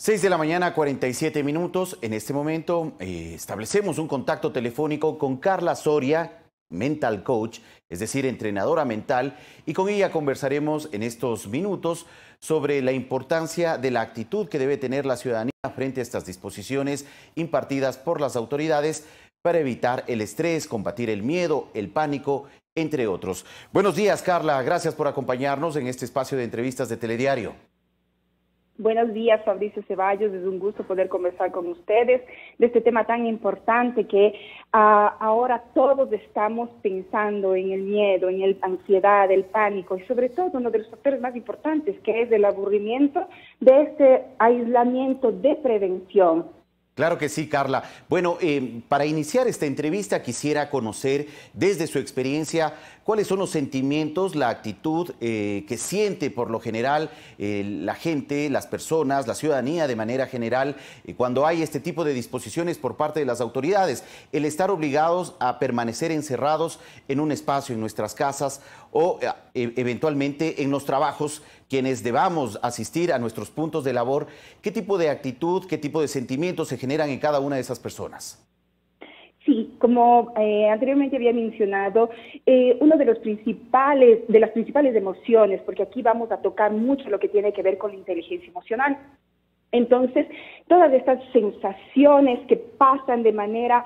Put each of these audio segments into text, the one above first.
6 de la mañana, 47 minutos. En este momento establecemos un contacto telefónico con Carla Soria, mental coach, es decir, entrenadora mental, y con ella conversaremos en estos minutos sobre la importancia de la actitud que debe tener la ciudadanía frente a estas disposiciones impartidas por las autoridades para evitar el estrés, combatir el miedo, el pánico, entre otros. Buenos días, Carla. Gracias por acompañarnos en este espacio de entrevistas de Telediario. Buenos días, Fabricio Ceballos. Es un gusto poder conversar con ustedes de este tema tan importante que ahora todos estamos pensando en el miedo, en la ansiedad, el pánico y sobre todo uno de los factores más importantes que es el aburrimiento de este aislamiento de prevención. Claro que sí, Carla. Bueno, para iniciar esta entrevista quisiera conocer desde su experiencia cuáles son los sentimientos, la actitud que siente por lo general la gente, las personas, la ciudadanía de manera general cuando hay este tipo de disposiciones por parte de las autoridades. El estar obligados a permanecer encerrados en un espacio en nuestras casas o eventualmente en los trabajos, quienes debamos asistir a nuestros puntos de labor. ¿Qué tipo de actitud, qué tipo de sentimientos se generan en cada una de esas personas? Sí, como anteriormente había mencionado, uno de las principales emociones, porque aquí vamos a tocar mucho lo que tiene que ver con la inteligencia emocional. Entonces, todas estas sensaciones que pasan de manera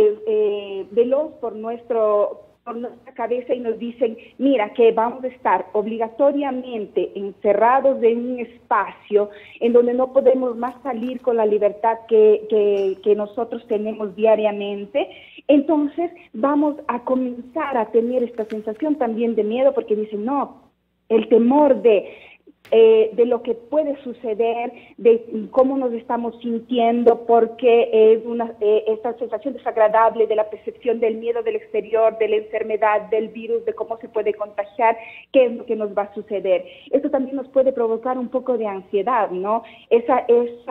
veloz por nuestra cabeza y nos dicen, mira, que vamos a estar obligatoriamente encerrados en un espacio en donde no podemos más salir con la libertad que nosotros tenemos diariamente. Entonces vamos a comenzar a tener esta sensación también de miedo porque dicen, no, el temor de lo que puede suceder, de cómo nos estamos sintiendo, porque es esta sensación desagradable de la percepción del miedo del exterior, de la enfermedad, del virus, de cómo se puede contagiar, qué es lo que nos va a suceder. Esto también nos puede provocar un poco de ansiedad, ¿no? Esa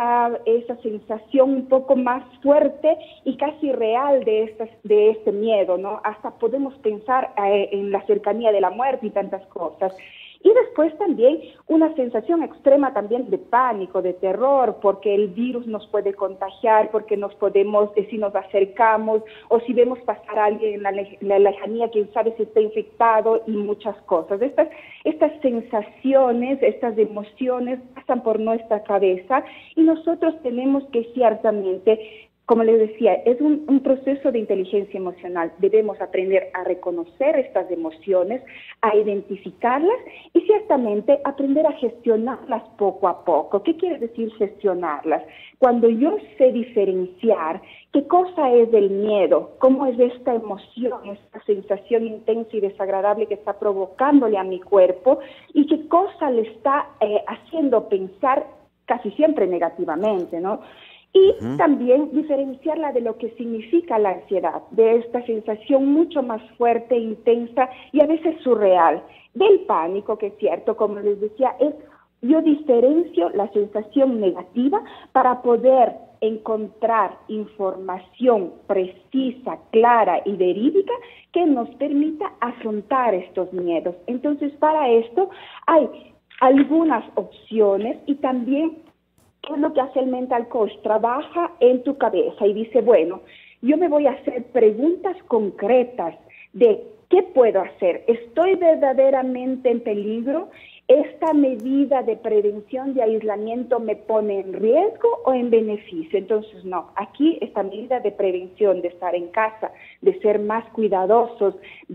sensación un poco más fuerte y casi real de este miedo, ¿no? Hasta podemos pensar en la cercanía de la muerte y tantas cosas. Y después también una sensación extrema también de pánico, de terror, porque el virus nos puede contagiar, porque si nos acercamos o si vemos pasar a alguien en la lejanía, quién sabe si está infectado y muchas cosas. Estas sensaciones, estas emociones pasan por nuestra cabeza y nosotros tenemos que ciertamente, como les decía, es un proceso de inteligencia emocional. Debemos aprender a reconocer estas emociones, a identificarlas y ciertamente aprender a gestionarlas poco a poco. ¿Qué quiere decir gestionarlas? Cuando yo sé diferenciar qué cosa es el miedo, cómo es esta emoción, esta sensación intensa y desagradable que está provocándole a mi cuerpo y qué cosa le está haciendo pensar casi siempre negativamente, ¿no? Y también diferenciarla de lo que significa la ansiedad, de esta sensación mucho más fuerte, intensa y a veces surreal, del pánico, que es cierto, como les decía, yo diferencio la sensación negativa para poder encontrar información precisa, clara y verídica que nos permita afrontar estos miedos. Entonces, para esto hay algunas opciones y también ¿qué es lo que hace el mental coach? Trabaja en tu cabeza y dice, bueno, yo me voy a hacer preguntas concretas de ¿qué puedo hacer? ¿Estoy verdaderamente en peligro? ¿Esta medida de prevención de aislamiento me pone en riesgo o en beneficio? Entonces, no, aquí esta medida de prevención, de estar en casa, de ser más cuidadosos,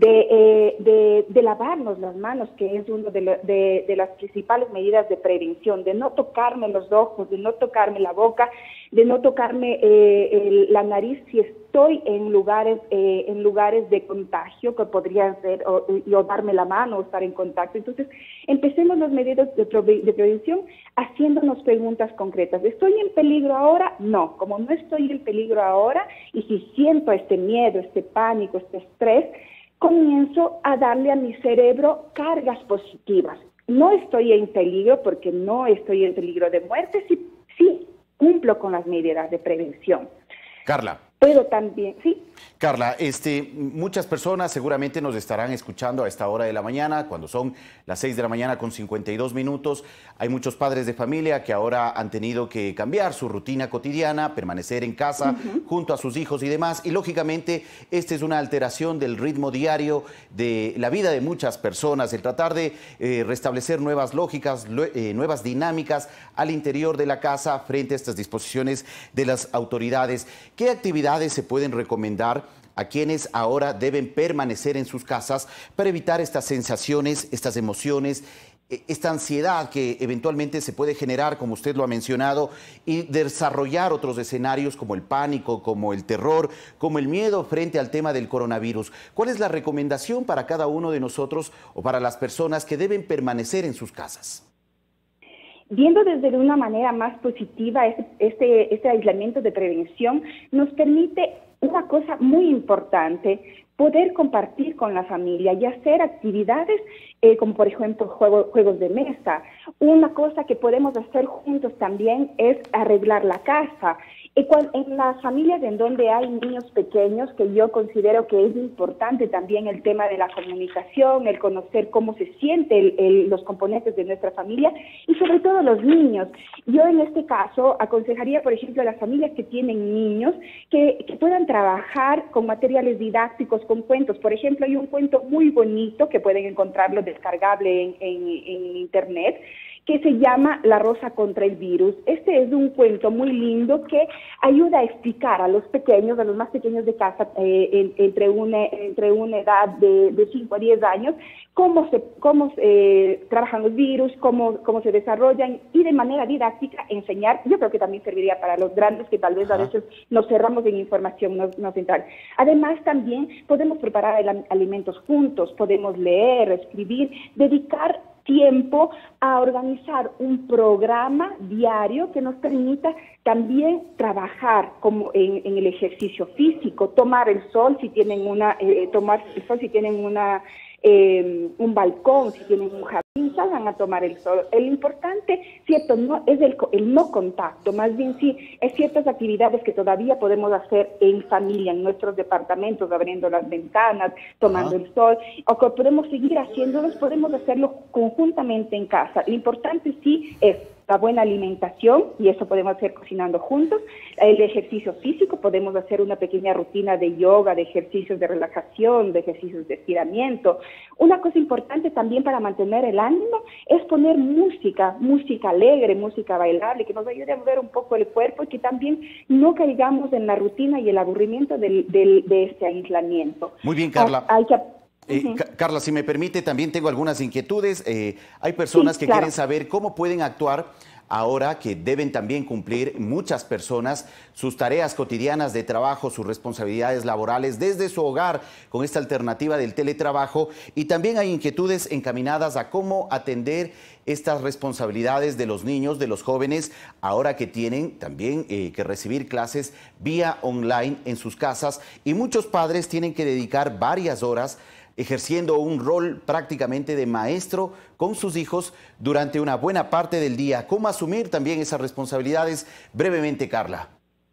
de lavarnos las manos, que es una de las principales medidas de prevención, de no tocarme los ojos, de no tocarme la boca, de no tocarme la nariz si estoy en lugares de contagio, que podría ser, o darme la mano o estar en contacto. Entonces, empecemos las medidas de prevención haciéndonos preguntas concretas. ¿Estoy en peligro ahora? No. Como no estoy en peligro ahora, y si siento este miedo, este pánico, este estrés, comienzo a darle a mi cerebro cargas positivas. No estoy en peligro porque no estoy en peligro de muerte, sí cumplo con las medidas de prevención. Carla, Puedo también, sí. Carla, muchas personas seguramente nos estarán escuchando a esta hora de la mañana, cuando son las 6 de la mañana con 52 minutos. Hay muchos padres de familia que ahora han tenido que cambiar su rutina cotidiana, permanecer en casa junto a sus hijos y demás. Y lógicamente, esta es una alteración del ritmo diario de la vida de muchas personas, el tratar de restablecer nuevas lógicas, nuevas dinámicas al interior de la casa frente a estas disposiciones de las autoridades. ¿Qué actividades se pueden recomendar a quienes ahora deben permanecer en sus casas para evitar estas sensaciones, estas emociones, esta ansiedad que eventualmente se puede generar, como usted lo ha mencionado, y desarrollar otros escenarios como el pánico, como el terror, como el miedo frente al tema del coronavirus? ¿Cuál es la recomendación para cada uno de nosotros o para las personas que deben permanecer en sus casas? Viendo desde una manera más positiva este aislamiento de prevención, nos permite una cosa muy importante: poder compartir con la familia y hacer actividades como por ejemplo juegos de mesa. Una cosa que podemos hacer juntos también es arreglar la casa. En las familias en donde hay niños pequeños, que yo considero que es importante también el tema de la comunicación, el conocer cómo se sienten los componentes de nuestra familia y sobre todo los niños. Yo en este caso aconsejaría, por ejemplo, a las familias que tienen niños que puedan trabajar con materiales didácticos, con cuentos. Por ejemplo, hay un cuento muy bonito que pueden encontrarlo descargable en internet, que se llama La rosa contra el virus. Este es un cuento muy lindo que ayuda a explicar a los pequeños, a los más pequeños de casa, entre una edad de 5 a 10 años, cómo trabajan los virus, cómo se desarrollan, y de manera didáctica enseñar. Yo creo que también serviría para los grandes, que tal vez a veces nos cerramos en información no central. Además, también podemos preparar alimentos juntos, podemos leer, escribir, dedicar tiempo a organizar un programa diario que nos permita también trabajar como en el ejercicio físico, tomar el sol si tienen un balcón, si tienen un jardín, salgan a tomar el sol. El importante, cierto, no es el no contacto, más bien sí es ciertas actividades que todavía podemos hacer en familia, en nuestros departamentos, abriendo las ventanas, tomando el sol, o que podemos seguir haciéndolos, podemos hacerlo conjuntamente en casa. Lo importante sí es la buena alimentación, y eso podemos hacer cocinando juntos. El ejercicio físico, podemos hacer una pequeña rutina de yoga, de ejercicios de relajación, de ejercicios de estiramiento. Una cosa importante también para mantener el ánimo es poner música alegre, música bailable, que nos ayude a mover un poco el cuerpo y que también no caigamos en la rutina y el aburrimiento de este aislamiento. Muy bien, Carla. Carla, si me permite, también tengo algunas inquietudes. Hay personas que quieren saber cómo pueden actuar ahora que deben también cumplir muchas personas sus tareas cotidianas de trabajo, sus responsabilidades laborales desde su hogar con esta alternativa del teletrabajo, y también hay inquietudes encaminadas a cómo atender estas responsabilidades de los niños, de los jóvenes, ahora que tienen también que recibir clases vía online en sus casas, y muchos padres tienen que dedicar varias horas ejerciendo un rol prácticamente de maestro con sus hijos durante una buena parte del día. ¿Cómo asumir también esas responsabilidades? Brevemente, Carla.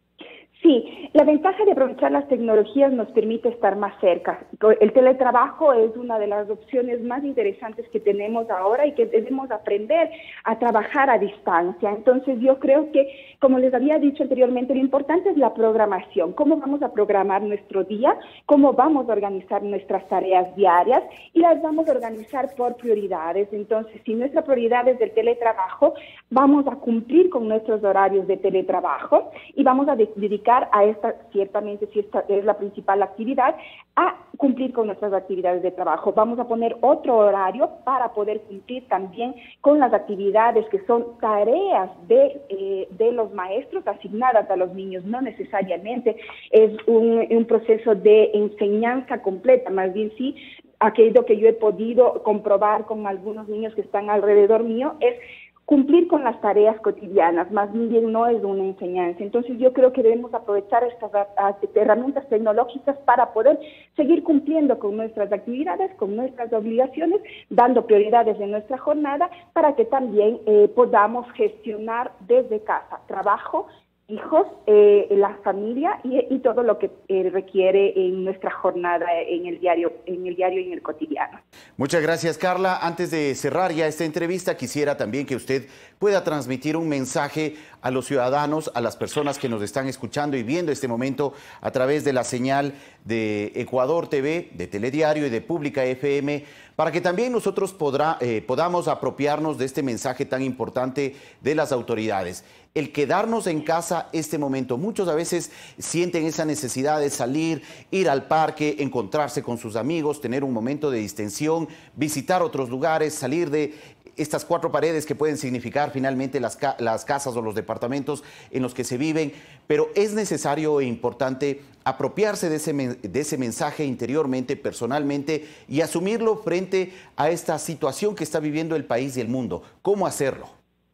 Sí, la ventaja de aprovechar las tecnologías nos permite estar más cerca. El teletrabajo es una de las opciones más interesantes que tenemos ahora y que debemos aprender a trabajar a distancia. Entonces yo creo que, como les había dicho anteriormente, lo importante es la programación. ¿Cómo vamos a programar nuestro día? ¿Cómo vamos a organizar nuestras tareas diarias? Y las vamos a organizar por prioridades. Entonces, si nuestra prioridad es el teletrabajo, vamos a cumplir con nuestros horarios de teletrabajo y vamos a dedicar a esta, ciertamente, si esta es la principal actividad, a cumplir con nuestras actividades de trabajo. Vamos a poner otro horario para poder cumplir también con las actividades que son tareas de los maestros asignadas a los niños. No necesariamente es un proceso de enseñanza completa, más bien sí, aquello que yo he podido comprobar con algunos niños que están alrededor mío es cumplir con las tareas cotidianas, más bien no es una enseñanza. Entonces yo creo que debemos aprovechar estas herramientas tecnológicas para poder seguir cumpliendo con nuestras actividades, con nuestras obligaciones, dando prioridades en nuestra jornada para que también podamos gestionar desde casa trabajo hijos, la familia y todo lo que requiere en nuestra jornada en el diario y en el cotidiano. Muchas gracias, Carla. Antes de cerrar ya esta entrevista, quisiera también que usted pueda transmitir un mensaje a los ciudadanos, a las personas que nos están escuchando y viendo este momento a través de la señal de Ecuador TV, de Telediario y de Pública FM, para que también nosotros podamos apropiarnos de este mensaje tan importante de las autoridades. El quedarnos en casa este momento. Muchos a veces sienten esa necesidad de salir, ir al parque, encontrarse con sus amigos, tener un momento de distensión, visitar otros lugares, salir de estas cuatro paredes que pueden significar finalmente las casas o los departamentos en los que se viven, pero es necesario e importante apropiarse de ese mensaje interiormente, personalmente, y asumirlo frente a esta situación que está viviendo el país y el mundo. ¿Cómo hacerlo?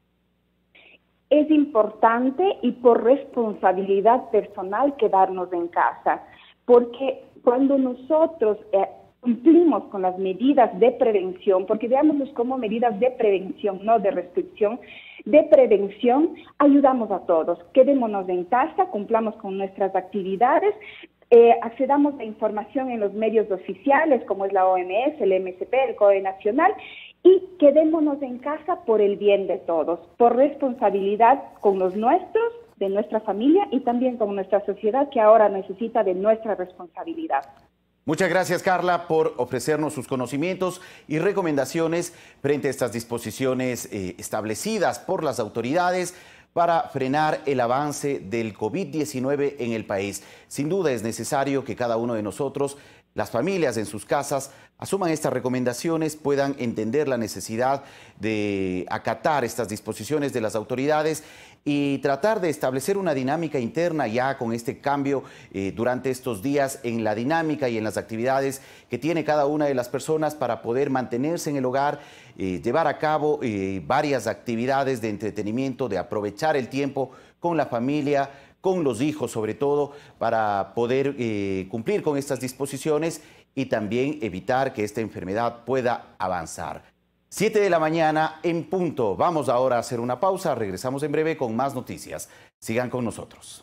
Es importante y por responsabilidad personal quedarnos en casa, porque cuando nosotros cumplimos con las medidas de prevención, porque veámoslos como medidas de prevención, no de restricción, de prevención, ayudamos a todos. Quedémonos en casa, cumplamos con nuestras actividades, accedamos a información en los medios oficiales, como es la OMS, el MSP, el COE Nacional, y quedémonos en casa por el bien de todos, por responsabilidad con los nuestros, de nuestra familia y también con nuestra sociedad que ahora necesita de nuestra responsabilidad. Muchas gracias, Carla, por ofrecernos sus conocimientos y recomendaciones frente a estas disposiciones establecidas por las autoridades para frenar el avance del COVID-19 en el país. Sin duda es necesario que cada uno de nosotros, las familias en sus casas, asuman estas recomendaciones, puedan entender la necesidad de acatar estas disposiciones de las autoridades y tratar de establecer una dinámica interna ya con este cambio durante estos días en la dinámica y en las actividades que tiene cada una de las personas para poder mantenerse en el hogar, llevar a cabo varias actividades de entretenimiento, de aprovechar el tiempo con la familia, con los hijos sobre todo, para poder cumplir con estas disposiciones y también evitar que esta enfermedad pueda avanzar. 7 de la mañana en punto. Vamos ahora a hacer una pausa. Regresamos en breve con más noticias. Sigan con nosotros.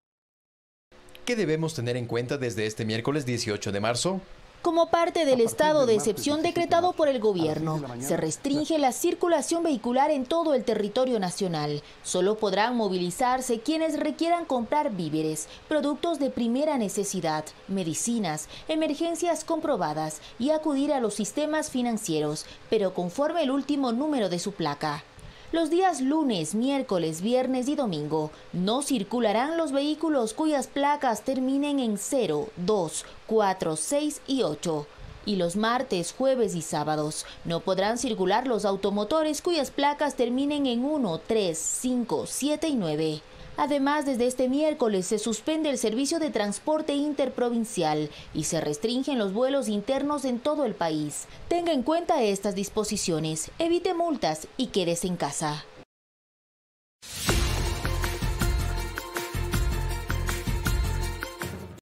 ¿Qué debemos tener en cuenta desde este miércoles 18 de marzo? Como parte del estado de excepción decretado por el gobierno, se restringe la circulación vehicular en todo el territorio nacional. Solo podrán movilizarse quienes requieran comprar víveres, productos de primera necesidad, medicinas, emergencias comprobadas y acudir a los sistemas financieros, pero conforme el último número de su placa. Los días lunes, miércoles, viernes y domingo no circularán los vehículos cuyas placas terminen en 0, 2, 4, 6 y 8. Y los martes, jueves y sábados no podrán circular los automotores cuyas placas terminen en 1, 3, 5, 7 y 9. Además, desde este miércoles se suspende el servicio de transporte interprovincial y se restringen los vuelos internos en todo el país. Tenga en cuenta estas disposiciones, evite multas y quédese en casa.